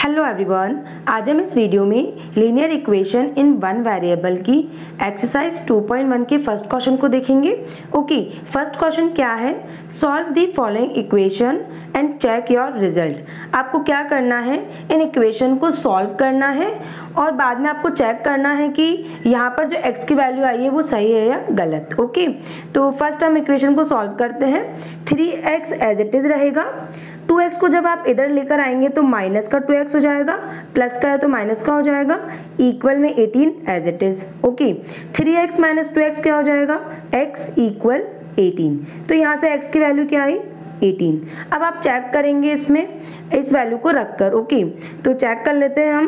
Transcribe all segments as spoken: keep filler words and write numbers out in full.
Hello everyone, आज हम इस वीडियो में linear equation in one variable की एक्सरसाइज टू पॉइंट वन के फर्स्ट क्वेश्चन को देखेंगे। ओके, फर्स्ट क्वेश्चन क्या है? Solve the following equation and check your result. आपको क्या करना है? इन इक्वेशन को सॉल्व करना है और बाद में आपको चेक करना है कि यहाँ पर जो x की वैल्यू आई है वो सही है या गलत। ओके, तो फर्स्ट हम इक्वेशन को सॉल्व करते हैं। Three x as it is रहेगा। टू एक्स को जब आप इधर लेकर आएंगे तो माइनस का टू एक्स हो जाएगा, प्लस का है तो माइनस का हो जाएगा, इक्वल में eighteen as it is. Okay, three x minus two x क्या हो जाएगा? x equal eighteen. तो यहाँ से x की वैल्यू क्या आई? एटीन। अब आप चेक करेंगे इसमें इस वैल्यू को रखकर। ओके, तो चेक कर लेते हैं हम।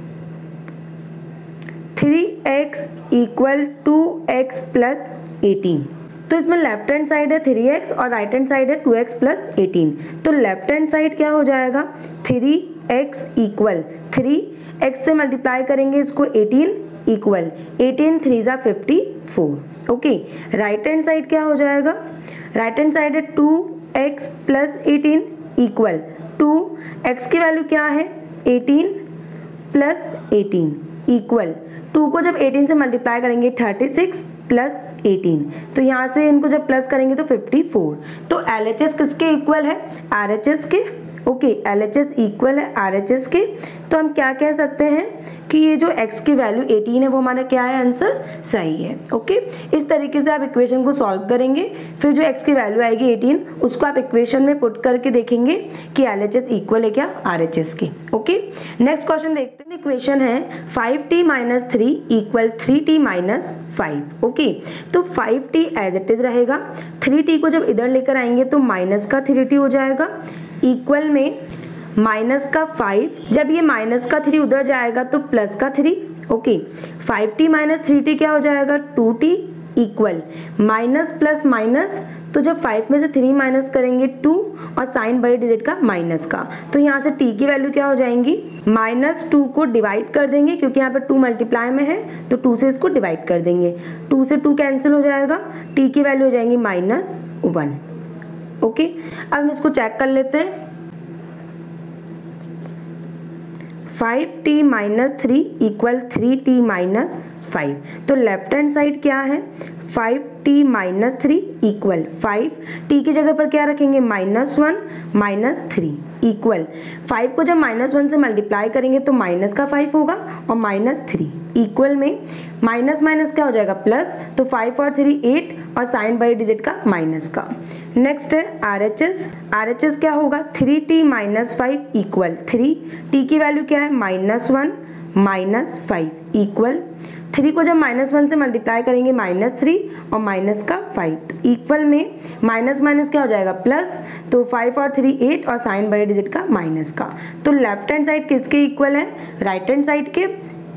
Three x equal two x plus eighteen. तो इसमें लेफ्ट हैंड साइड है थ्री एक्स और राइट हैंड साइड है टू एक्स प्लस एटीन। तो लेफ्ट हैंड साइड क्या हो जाएगा? Three x equal three x से मल्टीप्लाई करेंगे इसको एटीन इक्वल एटीन थ्री जा fifty four. Okay, right hand side क्या हो जाएगा? राइट हैंड साइड है two x plus eighteen equal two x की वैल्यू क्या है? Eighteen plus eighteen equal two को जब एटीन से मल्टीप्लाई करेंगे थर्टी सिक्स प्लस एटीन। तो यहाँ से इनको जब प्लस करेंगे तो फिफ्टी फोर। तो एल एच एस किसके इक्वल है? आर एच एस के। Okay, L H S equal है आर एच एस के। तो हम क्या कह सकते हैं कि ये जो x की वैल्यू एटीन है वो हमारा क्या है? आंसर सही है। ओके, इस तरीके से आप इक्वेशन को सॉल्व करेंगे। फिर जो x की वैल्यू आएगी एटीन उसको आप इक्वेशन में पुट करके देखेंगे कि एल एच एस इक्वल है क्या आर एच एस के। ओके, नेक्स्ट क्वेश्चन देखते हैं। इक्वेशन है five t minus three equal three t minus five. Okay, तो five t as it is रहेगा। थ्री टी को जब इधर लेकर आएंगे तो माइनस का थ्री टी हो जाएगा इक्वल में माइनस का फाइव। जब ये माइनस का थ्री उधर जाएगा तो प्लस का three. Okay, five t minus three t क्या हो जाएगा? Two t equal minus plus minus. तो जब फाइव में से थ्री माइनस करेंगे टू और साइन बाई डिजिट का माइनस का। तो यहाँ से t की वैल्यू क्या हो जाएंगी? माइनस टू को डिवाइड कर देंगे क्योंकि यहाँ पे टू मल्टीप्लाई में है तो टू से इसको डिवाइड कर देंगे। टू से टू कैंसिल हो जाएगा, t की वैल्यू हो जाएंगी माइनस वन। ओके, अब हम इसको चेक कर लेते हैं। Five t minus three equal three t minus five. तो लेफ्ट हैंड साइड क्या है? Five t minus three equal five, t की जगह पर क्या रखेंगे? Minus one minus three equal five को जब माइनस वन से मल्टीप्लाई करेंगे तो माइनस का फाइव होगा और माइनस थ्री इक्वल में माइनस माइनस क्या हो जाएगा? प्लस। तो फाइव और थ्री एट और साइन बाई डिजिट का माइनस का। नेक्स्ट है R H S. R H S क्या होगा? Three t minus five equal three, t की वैल्यू क्या है? Minus one minus five equal three को जब माइनस वन से मल्टीप्लाई करेंगे माइनस थ्री और माइनस का फाइव इक्वल में माइनस माइनस क्या हो जाएगा? प्लस। तो फाइव और थ्री एट और साइन बाई डिजिट का माइनस का। तो लेफ्ट हैंड साइड किसके इक्वल है? राइट हैंड साइड के।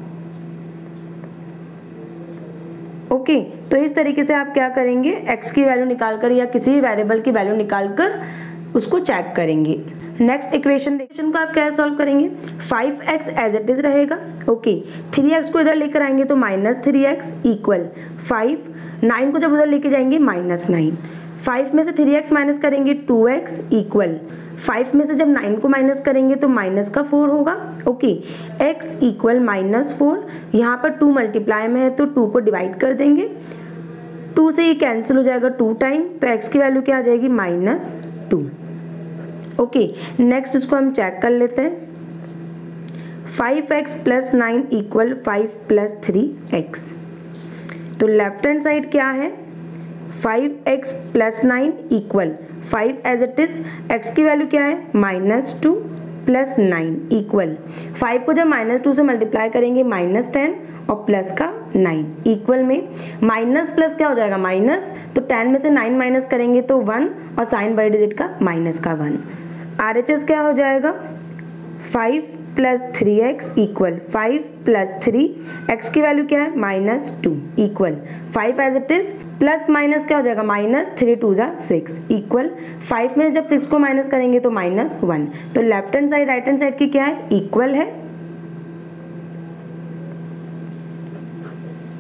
ओके, तो इस तरीके से आप क्या करेंगे? x की वैल्यू निकालकर या किसी वेरिएबल की वैल्यू निकालकर उसको चेक करेंगे। नेक्स्ट इक्वेशन इक्वेशन को आप क्या सॉल्व करेंगे? Five x as it is रहेगा। ओके, थ्री एक्स को इधर लेकर आएंगे तो minus three x equal five. Nine को जब उधर लेके जाएंगे माइनस नाइन। फाइव में से थ्री एक्स माइनस करेंगे टू एक्स इक्वल फाइव में से जब नाइन को माइनस करेंगे तो माइनस का फोर होगा। Okay, x equal minus four. यहाँ पर टू मल्टीप्लाई में है तो टू को डिवाइड कर देंगे, टू से ये कैंसिल हो जाएगा टू टाइम। तो x की वैल्यू क्या आ जाएगी? Minus two. ओके, नेक्स्ट इसको हम चेक कर लेते हैं। Five x plus nine equal five plus three x. तो लेफ्ट हैंड साइड क्या है? Five x plus nine equal five as it is, x की वैल्यू क्या है? Minus two plus nine equal five को जब माइनस टू से multiply करेंगे माइनस टेन और प्लस का नाइन इक्वल में माइनस प्लस क्या हो जाएगा? माइनस। तो टेन में से नाइन माइनस करेंगे तो वन और साइन बाई डिजिट का माइनस का वन। आर एच एस क्या हो जाएगा? Five plus three x equal five plus three, x की वैल्यू क्या है? Minus two equal five as it is plus minus क्या हो जाएगा? माइनस थ्री टू जा सिक्स इक्वल फाइव में जब सिक्स को माइनस करेंगे तो माइनस वन। तो left hand side right hand side की क्या है? इक्वल है।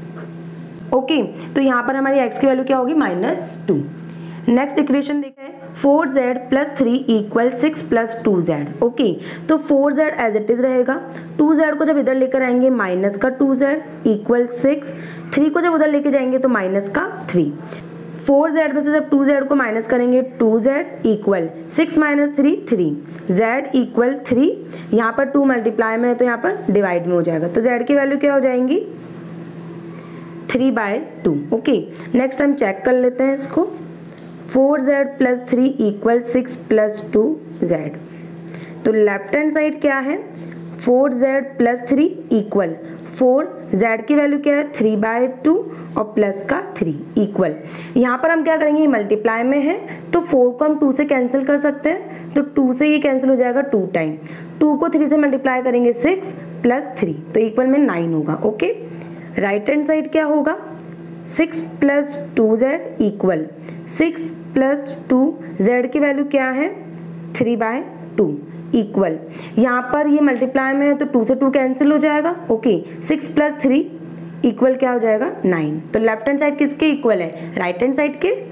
ओके, तो यहाँ पर हमारी x की वैल्यू क्या होगी? Minus two. नेक्स्ट इक्वेशन देखते हैं। Four Z plus three equal six plus two Z. Okay, तो four Z as it is रहेगा, टू जेड को जब इधर लेकर आएंगे माइनस का two Z equal six, three को जब उधर लेके जाएंगे तो माइनस का थ्री, फोर जेड में से जब टू जेड को माइनस करेंगे two Z equal six minus three three, Z equal three, यहाँ पर टू मल्टीप्लाई में है तो यहाँ पर डिवाइड में हो जाएगा, तो जेड की वैल्यू क्या हो जाएंगी three by two. Okay, next हम चेक कर लेते हैं इसको, four Z plus three equal six plus two Z. तो लेफ्ट हैंड साइड क्या है, four Z plus three equal four, Z की वैल्यू क्या है थ्री बाय टू और प्लस का थ्री इक्वल, यहाँ पर हम क्या करेंगे मल्टीप्लाई में है तो फोर को हम टू से कैंसिल कर सकते हैं, तो टू से ये कैंसिल हो जाएगा टू टाइम, टू को थ्री से मल्टीप्लाई करेंगे सिक्स प्लस थ्री तो इक्वल में नाइन होगा। ओके, राइट हैंड साइड क्या होगा, six plus two Z equal six plus two, Z की वैल्यू क्या है थ्री बाय टू इक्वल, यहाँ पर ये मल्टीप्लाई में है तो टू से टू कैंसिल हो जाएगा। Okay, six plus three equal क्या हो जाएगा नाइन, तो लेफ्ट हैंड साइड किसके इक्वल है राइट हैंड साइड के,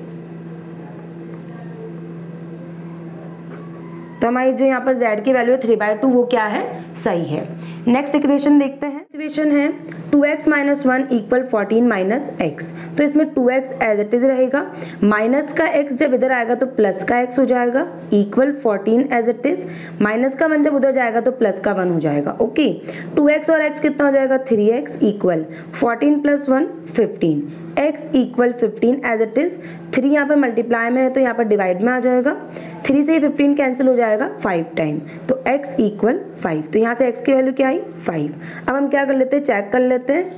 तो हमारी जो यहाँ पर z की वैल्यू है थ्री बाय टू वो क्या है सही है। नेक्स्ट इक्वेशन देखते हैं, इक्वेशन है two X minus one equal fourteen minus X, तो इसमें two X as it is रहेगा, माइनस का x जब इधर आएगा तो प्लस का x हो जाएगा equal fourteen as it is, minus का वन जब उधर जाएगा तो प्लस का वन हो जाएगा। ओके, टू एक्स और x कितना हो जाएगा three x equal fourteen plus one fifteen, x equal fifteen as it is, three यहाँ पर मल्टीप्लाई में है तो यहाँ पर डिवाइड में आ जाएगा, थ्री से फिफ्टीन कैंसिल हो जाएगा फाइव टाइम, तो x इक्वल फाइव, तो यहाँ से x की वैल्यू क्या आई फाइव। अब हम क्या कर लेते हैं चेक कर लेते हैं,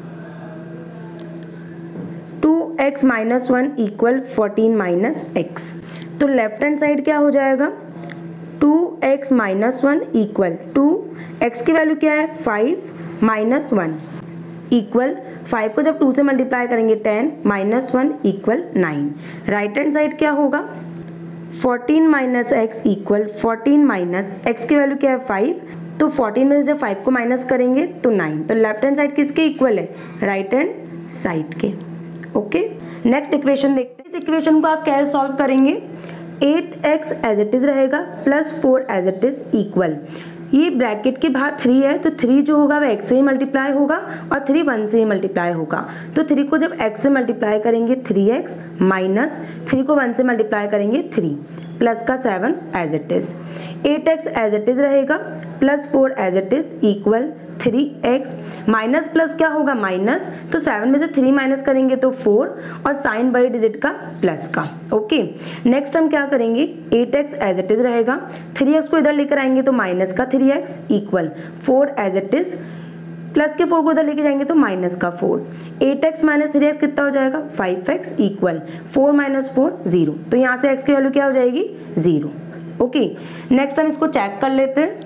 two X minus one equal fourteen minus X, तो लेफ्ट हैंड साइड क्या हो जाएगा two X minus one equal two, x की वैल्यू क्या है five minus one equal, five को जब टू से मल्टीप्लाई करेंगे ten minus one equal nine, right hand side क्या होगा fourteen minus X equal fourteen minus X की वैल्यू क्या है फाइव, तो फोर्टीन में से जब फाइव को माइनस करेंगे तो नाइन, तो लेफ्ट हैंड साइड किसके इक्वल है राइट हैंड साइड के। ओके, नेक्स्ट इक्वेशन देखते हैं, इस इक्वेशन को आप कैसे सॉल्व करेंगे, eight X as it is रहेगा plus four as it is equal, ये ब्रैकेट के बाहर थ्री है तो थ्री जो होगा वह x से ही मल्टीप्लाई होगा और थ्री वन से ही मल्टीप्लाई होगा, तो थ्री को जब x से मल्टीप्लाई करेंगे थ्री एक्स माइनस थ्री को वन से मल्टीप्लाई करेंगे थ्री प्लस का seven as it is, eight X as it is रहेगा plus four as it is equal three x, minus plus क्या होगा माइनस, तो सेवन में से थ्री माइनस करेंगे तो फोर और साइन बाई डिजिट का प्लस का। ओके, नेक्स्ट हम क्या करेंगे eight X as it is रहेगा, थ्री एक्स को इधर लेकर आएंगे तो माइनस का three x equal four as it is, plus के फोर को इधर लेके जाएंगे तो माइनस का four, eight X minus three X कितना हो जाएगा five X equal four minus four zero, तो यहाँ से x की वैल्यू क्या हो जाएगी जीरो। ओके, नेक्स्ट हम इसको चेक कर लेते हैं,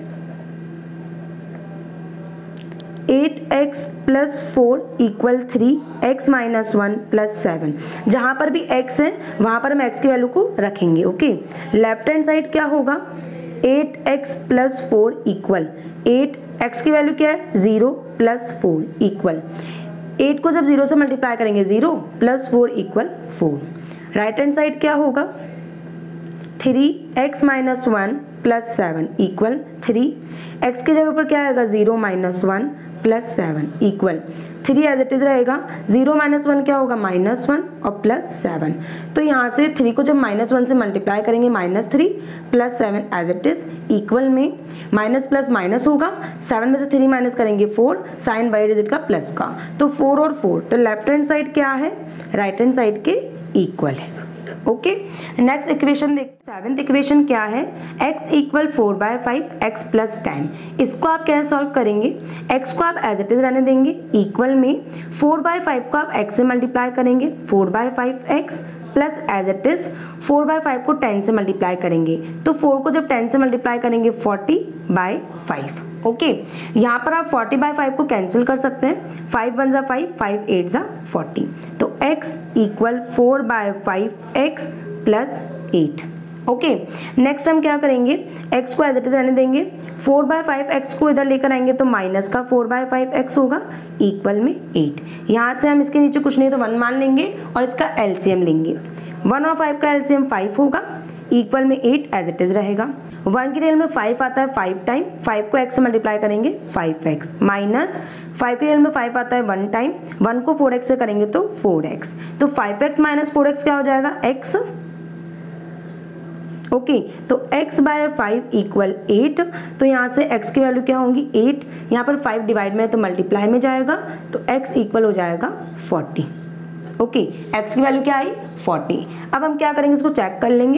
eight X plus four equal three x minus one plus seven, जहाँ पर भी x है वहाँ पर हम x की वैल्यू को रखेंगे। ओके, लेफ्ट हैंड साइड क्या होगा eight X plus four equal eight, x की वैल्यू क्या है zero plus four equal, eight को जब जीरो से मल्टीप्लाई करेंगे zero plus four equal four, right hand side क्या होगा three x minus one plus seven equal three, x की जगह पर क्या आएगा zero minus one plus seven equal three as it is रहेगा, जीरो माइनस वन क्या होगा माइनस वन और प्लस सेवन, तो यहाँ से थ्री को जब माइनस वन से मल्टीप्लाई करेंगे minus three plus seven as it is equal में माइनस प्लस माइनस होगा, सेवन में से थ्री माइनस करेंगे फोर साइन बाई डिजिट का प्लस का, तो फोर और फोर, तो लेफ्ट हैंड साइड क्या है राइट हैंड साइड के इक्वल है। ओके, नेक्स्ट इक्वेशन देखते हैं, सेवेंथ इक्वेशन क्या है x equal four by five x plus ten, इसको आप कैसे सॉल्व करेंगे, x को आप एज इट इज रहने देंगे इक्वल में फोर बाय फाइव को आप x से मल्टीप्लाई करेंगे four by five x plus as it is four by five को टेन से मल्टीप्लाई करेंगे, तो फोर को जब टेन से मल्टीप्लाई करेंगे फोर्टी बाय फाइव। ओके, यहाँ पर आप फोर्टी बाय फाइव को कैंसिल कर सकते हैं, फाइव वन जा फाइव, फाइव एट जा फोर्टी, तो x equal four by five x plus eight. Okay, next हम क्या करेंगे x को एज इट इज रहने देंगे, फोर बाय फाइव एक्स को इधर लेकर आएंगे तो माइनस का फोर बाय फाइव एक्स होगा इक्वल में एट, यहाँ से हम इसके नीचे कुछ नहीं तो वन मान लेंगे और इसका एलसीएम लेंगे, वन और फाइव का एलसीएम फाइव होगा इक्वल में एट एज इट इज रहेगा। वन की रियल में फाइव आता है फाइव टाइम, फाइव को एक्स से मल्टीप्लाई करेंगे फाइव एक्स, माइनस फाइव की रियल में फाइव आता है वन टाइम, वन को फोर एक्स से करेंगे तो फोर एक्स, तो five X minus four X क्या हो जाएगा x। ओके okay, तो x by five equal eight, तो यहाँ से x की वैल्यू क्या होंगी एट, यहाँ पर फाइव डिवाइड में है तो मल्टीप्लाई में जाएगा, तो x इक्वल हो जाएगा फोर्टी। ओके okay, x की वैल्यू क्या आई फोर्टी। अब हम क्या करेंगे, इसको चेक कर लेंगे।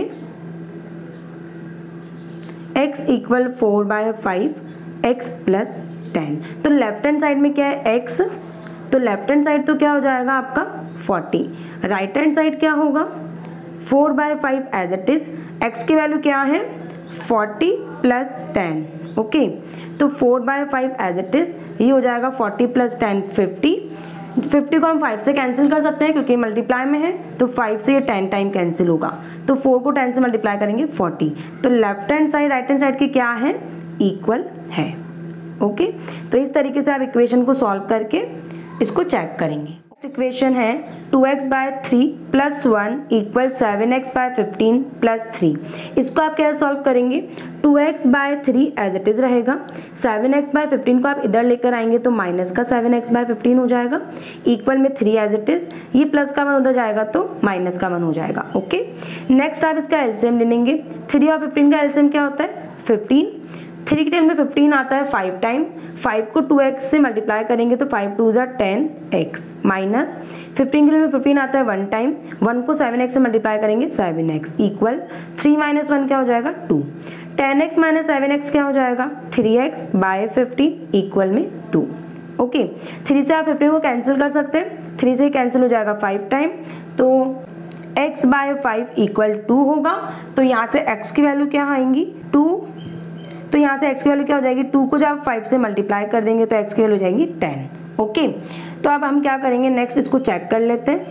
x equal four by five x plus ten, तो लेफ्ट हैंड साइड में क्या है x, तो लेफ्ट हैंड साइड तो क्या हो जाएगा आपका फोर्टी, राइट हैंड साइड क्या होगा four by five as it is, x की वैल्यू क्या है फोर्टी प्लस टेन। ओके, तो four by five as it is, ये हो जाएगा forty plus ten fifty, fifty को हम फाइव से कैंसिल कर सकते हैं क्योंकि मल्टीप्लाई में है, तो फाइव से ये टेन टाइम कैंसिल होगा, तो फोर को टेन से मल्टीप्लाई करेंगे फोर्टी, तो left hand side right hand side की क्या है इक्वल है। ओके, तो इस तरीके से आप इक्वेशन को सॉल्व करके इसको चेक करेंगे। इक्वेशन है two X by three plus one equal seven X by fifteen plus three. इसको आप क्या सॉल्व करेंगे, two X by three as it is रहेगा, सेवन एक्स बाय फिफ्टीन को आप इधर लेकर आएंगे तो माइनस का सेवन एक्स बाय फिफ्टीन हो जाएगा, इक्वल में थ्री एज इट इज, ये प्लस का वन उधर जाएगा तो माइनस का वन हो जाएगा। ओके, नेक्स्ट आप इसका एलसीएम ले लेंगे, थ्री और फिफ्टीन का एलसीएम क्या होता है फिफ्टीन, थ्री की टेन में फिफ्टीन आता है फाइव टाइम, फाइव को टू एक्स से मल्टीप्लाई करेंगे तो फाइव टू ज़ा टेन एक्स, माइनस फिफ्टीन की टेन में फिफ्टीन आता है वन टाइम, वन को सेवन एक्स से मल्टीप्लाई करेंगे seven X, equal three minus one क्या हो जाएगा two, ten X minus seven X क्या हो जाएगा three X by fifteen equal में टू। ओके, थ्री से आप फिफ्टीन को कैंसिल कर सकते हैं, थ्री से कैंसिल हो जाएगा फाइव टाइम, तो x by five equal two होगा, तो यहाँ से x की वैल्यू क्या आएंगी टू, तो यहाँ से x की वैल्यू क्या हो जाएगी टू को जब आप फाइव से मल्टीप्लाई कर देंगे तो x की वैल्यू हो जाएगी टेन। ओके, तो अब हम क्या करेंगे नेक्स्ट, इसको चेक कर लेते हैं।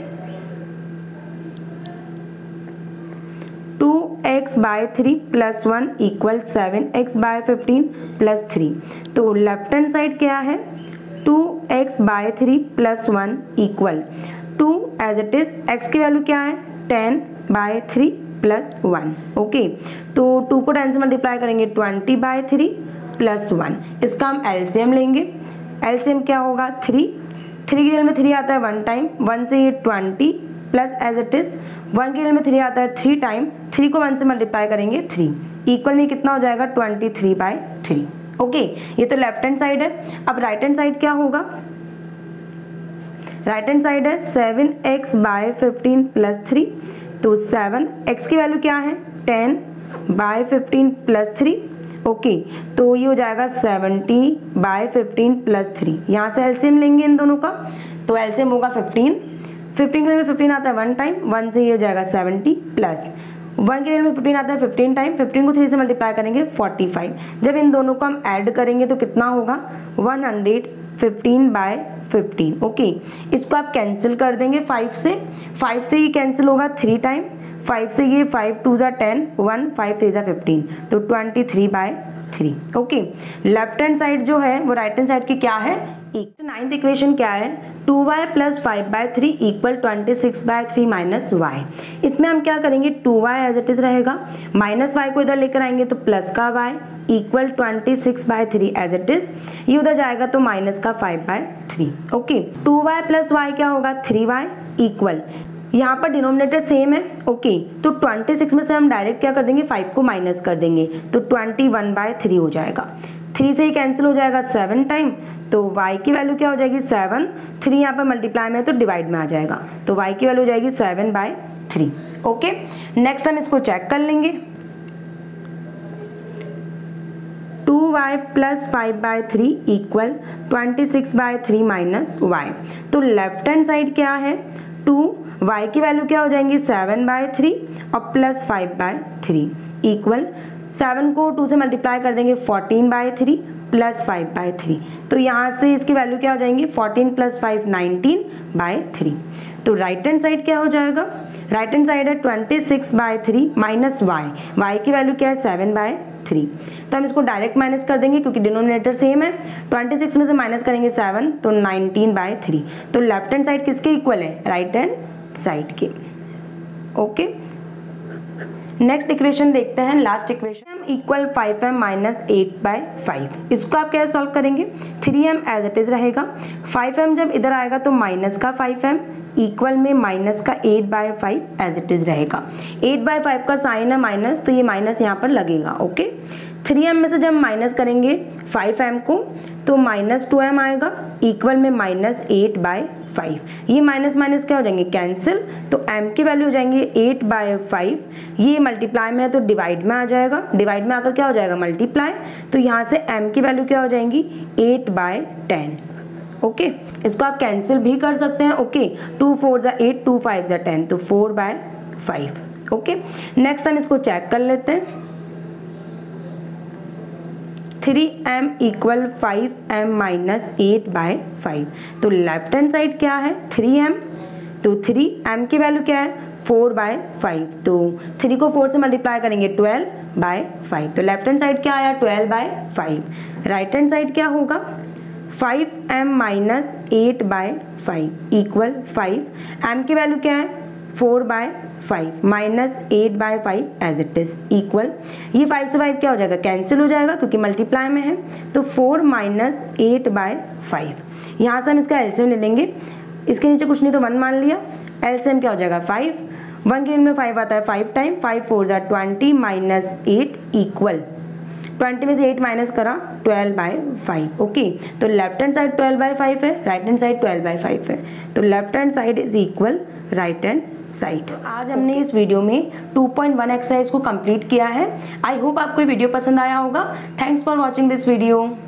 Two X by three plus one equal seven X by fifteen plus three, तो लेफ्ट हैंड साइड क्या है two X by three plus one equal two as it is, x की वैल्यू क्या है ten by three plus one. Okay, तो two को ten से multiply करेंगे twenty by three plus one, इसका हम एलसीएम लेंगे, एलसीएम क्या होगा थ्री, थ्री की रियल में थ्री आता है वन टाइम, वन से ये twenty plus as it is, one की रियल में थ्री आता है थ्री टाइम, थ्री को वन से मल्टीप्लाई करेंगे थ्री, इक्वल में कितना हो जाएगा twenty three by three. Okay, ये तो लेफ्ट हैंड साइड है। अब राइट हैंड साइड क्या होगा, राइट हैंड साइड है seven X by fifteen plus three, तो सेवन एक्स की वैल्यू क्या है ten by fifteen plus three. Okay, तो ये हो जाएगा seventy by fifteen plus three, यहाँ से एलसीएम लेंगे इन दोनों का, तो एलसीएम होगा फिफ्टीन, फिफ्टीन के में फिफ्टीन आता है वन टाइम, वन से ये हो जाएगा सेवेंटी प्लस वन के में फिफ्टीन आता है फिफ्टीन टाइम, फिफ्टीन को थ्री से मल्टीप्लाई करेंगे फोर्टी फाइव, जब इन दोनों को हम ऐड करेंगे तो कितना होगा one hundred fifteen by fifteen. Okay, इसको आप कैंसिल कर देंगे फाइव से, फाइव से ये कैंसिल होगा थ्री टाइम, फाइव से ये फाइव टू ज़ा टेन, वन फाइव थ्री ज़ा फिफ्टीन, तो twenty three by three. Okay, left hand side जो है वो राइट हैंड साइड की क्या है एक। तो नाइन्थ इक्वेशन क्या है two y plus five by three equal twenty six by three minus y. इसमें हम क्या करेंगे two y as it is रहेगा, माइनस वाई को इधर लेकर आएंगे तो प्लस का y equal twenty six by three as it is, ये उधर जाएगा तो माइनस का five by three. Okay, two y plus y क्या होगा थ्री वाई इक्वल, यहाँ पर डिनोमिनेटर सेम है। ओके okay, तो ट्वेंटी सिक्स में से हम डायरेक्ट क्या कर देंगे फाइव को माइनस कर देंगे तो ट्वेंटी वन बाय थ्री हो जाएगा, थ्री से ही कैंसिल हो जाएगा सेवन टाइम, तो y की वैल्यू क्या हो जाएगी सेवन, थ्री यहाँ पर मल्टीप्लाई में है तो डिवाइड में आ जाएगा, तो y की वैल्यू हो जाएगी seven by three. Okay, next हम इसको चेक कर लेंगे, two y plus five by three equal twenty six by three minus y. तो लेफ्ट हैंड साइड क्या है टू, y की वैल्यू क्या हो जाएंगी सेवन बाय थ्री और plus five by three equal seven को टू से मल्टीप्लाई कर देंगे fourteen by three plus five by three, तो यहाँ से इसकी वैल्यू क्या हो जाएंगी fourteen plus five nineteen by three. तो राइट हैंड साइड क्या हो जाएगा, राइट हैंड साइड है twenty six by three minus y, y की वैल्यू क्या है सेवन बाय थ्री, तो हम इसको डायरेक्ट माइनस कर देंगे क्योंकि डिनोमिनेटर सेम है, ट्वेंटी सिक्स में से माइनस करेंगे सेवन तो नाइनटीन बाय थ्री। तो लेफ्ट हैंड साइड किसके इक्वल है राइट हैंड साइड के। ओके, नेक्स्ट इक्वेशन देखते हैं, last equation. M equal five m minus eight by five, इसको आप कैसे सॉल्व करेंगे? Three m as it is रहेगा, फाइव एम जब इधर आएगा तो माइनस का फाइव एम इक्वल में माइनस का eight by five as it is रहेगा। एट बाय फाइव का साइन है माइनस, तो ये माइनस यहाँ पर लगेगा। ओके, थ्री एम में से जब माइनस करेंगे फाइव एम को तो माइनस टू एम आएगा इक्वल में माइनस एट बाय फाइव। ये माइनस माइनस क्या हो जाएंगे? कैंसिल, तो m की वैल्यू हो जाएंगे एट बाय फाइव। ये मल्टीप्लाई में है तो डिवाइड में आ जाएगा, डिवाइड में आकर क्या हो जाएगा? मल्टीप्लाई। तो यहाँ से m की वैल्यू क्या हो जाएंगी? Eight by ten. ओके, इसको आप कैंसिल भी कर सकते हैं। ओके, टू फोर ज़ा एट, टू फाइव ज़ा टेन, तो four by five. Okay, next हम इसको चेक कर लेते हैं। Three m equal five m minus eight by five, तो लेफ्ट हैंड साइड क्या है? थ्री एम, तो थ्री एम की वैल्यू क्या है? फोर बाय फाइव, तो थ्री को फोर से मल्टीप्लाई करेंगे ट्वेल्व बाय फाइव, तो लेफ्ट हैंड साइड क्या आया? Twelve by five. Right hand side क्या होगा? Five m minus eight by five equal five, m की वैल्यू क्या है? Four by five minus eight by five as it is equal, ये five से five क्या हो जाएगा? कैंसिल हो जाएगा क्योंकि मल्टीप्लाई में है, तो four minus eight by five. यहाँ से हम इसका एलसीएम ले लेंगे, इसके नीचे कुछ नहीं तो वन मान लिया, एलसीएम क्या हो जाएगा? फाइव, वन के में फाइव आता है फाइव टाइम, फाइव फोर ज़ा twenty minus eight equal, twenty में से एट माइनस करा ट्वेल्व बाय फाइव। ओके, तो left hand side twelve by five है, right hand side twelve by five है, तो left hand side is equal right hand side. आज हमने इस वीडियो में टू पॉइंट वन एक्सरसाइज को कंप्लीट किया है। आई होप आपको ये वीडियो पसंद आया होगा। Thanks for watching this video.